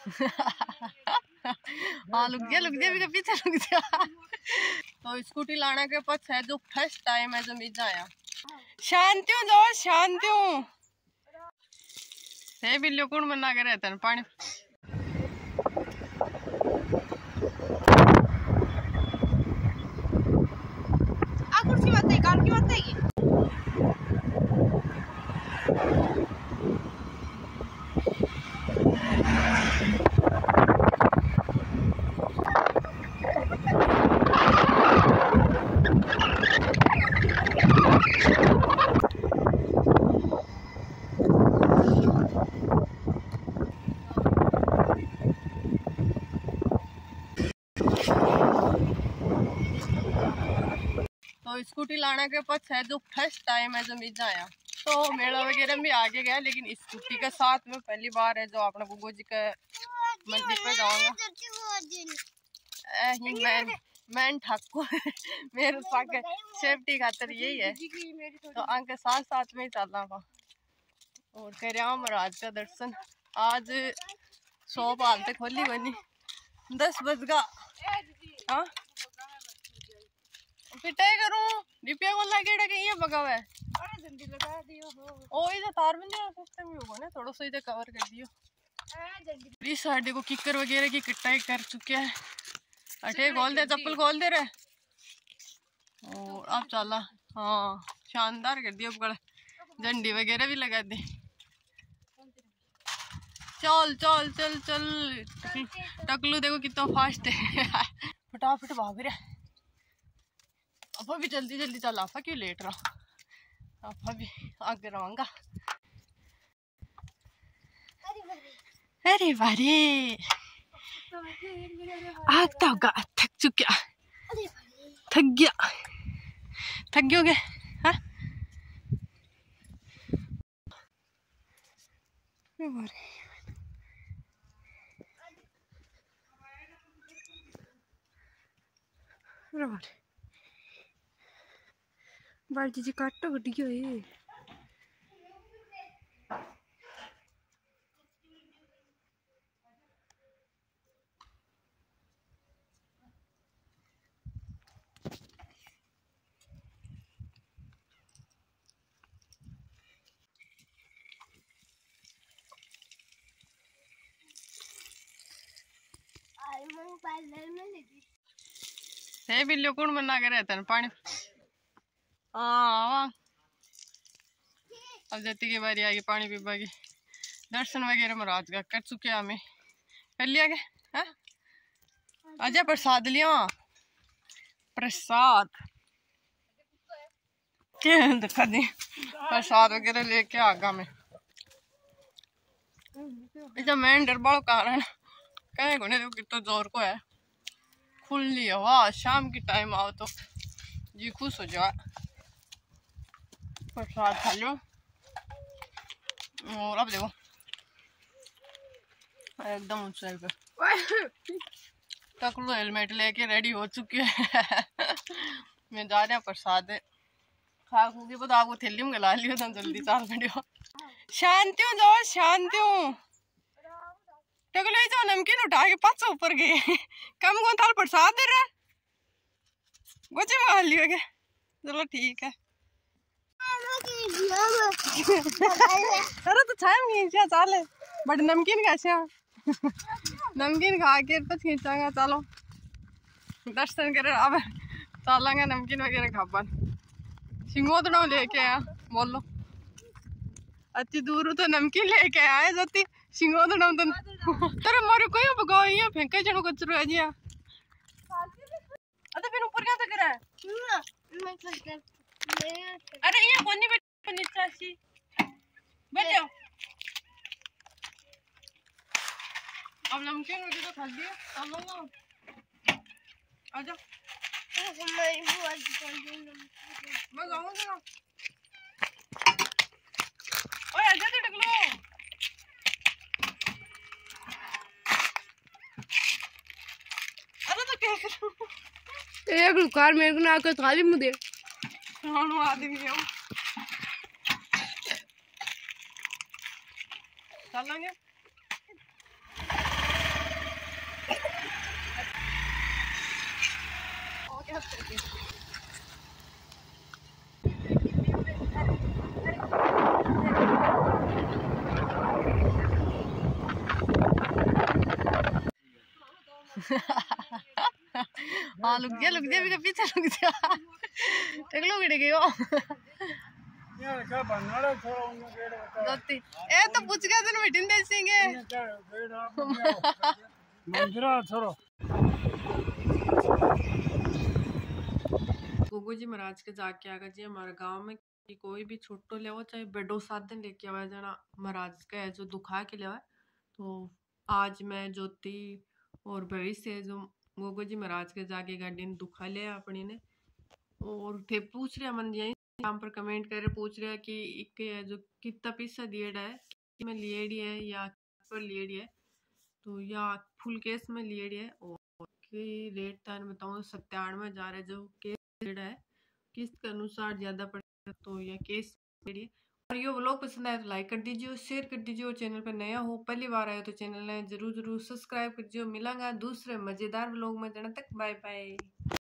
हाँ लुक जा भी पीछे लुक जा। तो स्कूटी लाने के पास है जो फर्स्ट टाइम है जो मिल आया। शांतियों जाओ शांतियों है बिल्लो कौन बना के रहता है पानी। कुर्सी मत है कार की मत है तो स्कूटी लाने के पास है जो फर्स्ट टाइम है जो मिल आया। तो मेला वगैरह भी आगे गया लेकिन स्कूटी के साथ में पहली बार है जो अपने गुगू जी के मंदिर पे जाऊंगा। मैं ठाकुर मेरे साथ सेफ्टी खातर यही है तो आगे साथ साथ में ही चलना था और करिया महाराज का दर्शन। आज शॉप हालते खोली बनी 10 बज गा। हाँ पिटाई करूं डिपिया को लगेड़ा के ये बगावा है। अरे जल्दी लगा दियो ओ इधर तार बंदी का सिस्टम ही होगा ना थोड़ा सा इधर कवर कर दियो। जल्दी इस साइड को किकर वगैरह की कटाई कर चुके हैं। अटे खोल दे चप्पल खोल दे रहे और अब चला। हाँ शानदार कर दिया पकड़ झंडी वगैरह भी लगा दी। चल चल चल चल टकलू देखो कितना फास्ट है फटाफट भाग रहा। अब भी जल्दी जल्दी चल आपा क्यों लेट रहा आपा भी आगे रवांगा। अरे बारे आता होगा थक चुका थक गया हाँ बाल्टी जी कट वड्डी होई। है बिल्लो कौन बना के रहता है पानी। हाँ अब जती की बारी आएगी पानी पीवा की। दर्शन वगैरह महाराज का कर चुके हमें कर लिया क्या अजय प्रसाद लिया प्रसाद दिखा दी प्रसाद वगैरह लेके आगा में। इधर मेन डरबाड़ो कारण कहीं को नहीं कितना जोर को है खुली हवा शाम की टाइम आओ तो जी खुश हो जाए। प्रसाद खा लो और अब देखो एकदम ऊंचाई पे टकलू हेलमेट लेके रेडी हो चुके हैं मैं जा रहा प्रसाद खा खूगी तो आपको थैली में गला लियो तो जल्दी चाल खड़ियो। शांतियों जाओ शांतियों टकलू जाओ नमकीन उठा के पास ऊपर गए कम कौन थाल प्रसाद दे रहा गोचे में लियो क्या चलो ठीक है। अरे तो छाया में खींचा चाले बट नमकीन कैसे नमकीन खा के तो खींचांगा। चलो दर्शन करे अब चलेंगे नमकीन वगैरह खाबन सिंगोदड़ा लेके आया बोलो अति दूर तो नमकीन लेके आए जाती सिंगोदड़ा तो तेरे मारे कोई भगाओ ये फेंके जनो कचरो है जी। अरे फिर ऊपर क्या तो करा है अरे ये कोनी पे नीचे सी बैठ जाओ। अब नमकीन मुझे तो खा लिया चलो ना आजा मैं जाऊंगी ना ओए आजा तो टकलो अरे तो क्या करूं एक कार मेरे को ना कर थाली मुझे हाँ आदमी है चलेंगे। हाँ लुक जा भी पीछे लुक जा टकलो गिड़ गयो ए तो पूछ गया तन मिटिन देसेंगे गोगो जी महाराज के जाके आगा जी हमारे गांव में कि कोई भी छोटो ले चाहे बड़ो साधन लेके आवा जना महाराज का है जो दुखा के ले तो आज मैं ज्योति और भविष्य जो गोगो जी महाराज के जाके गाड़ी ने दुखा लिया अपनी ने और थे पूछ रहा मन यही यहाँ पर कमेंट कर पूछ रहा कि एक जो कितना पैसा दिएड़ा है कि में लिएड़ी है या पर लिएड़ी है तो या फुल केस में लिएड़ी है और की रेट तान बताऊँ 97,000 जो केस लिएड़ा है किस्त के अनुसार ज्यादा पड़ेगा तो या केस लिएड़ी और ये व्लॉग पसंद आया तो लाइक कर दीजिए शेयर कर दीजिए और चैनल पर नया हो पहली बार आए तो चैनल ने जरूर सब्सक्राइब कर दीजिए मिलांगा दूसरे मजेदार व्लॉग में जब तक बाय बाय।